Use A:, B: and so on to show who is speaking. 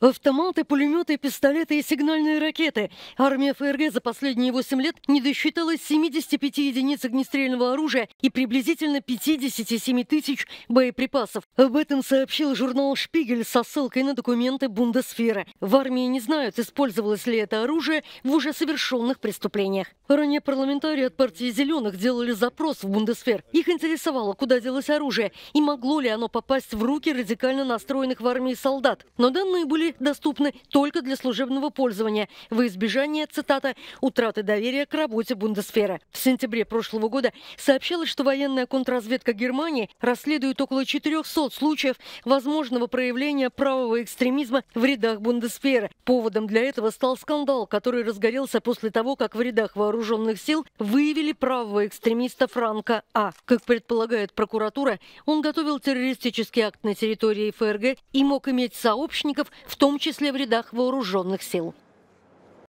A: Автоматы, пулеметы, пистолеты и сигнальные ракеты. Армия ФРГ за последние 8 лет не досчиталась 75 единиц огнестрельного оружия и приблизительно 57 тысяч боеприпасов. Об этом сообщил журнал «Шпигель» со ссылкой на документы Бундесвера. В армии не знают, использовалось ли это оружие в уже совершенных преступлениях. Ранее парламентарии от партии «Зеленых» делали запрос в Бундесвер. Их интересовало, куда делось оружие и могло ли оно попасть в руки радикально настроенных в армии солдат. Но данные были доступны только для служебного пользования во избежание, цитата, «утраты доверия к работе Бундесвера». В сентябре прошлого года сообщалось, что военная контрразведка Германии расследует около 400 случаев возможного проявления правого экстремизма в рядах Бундесвера. Поводом для этого стал скандал, который разгорелся после того, как в рядах вооруженных сил выявили правого экстремиста Франка А. Как предполагает прокуратура, он готовил террористический акт на территории ФРГ и мог иметь сообщников, в том числе в рядах вооруженных сил.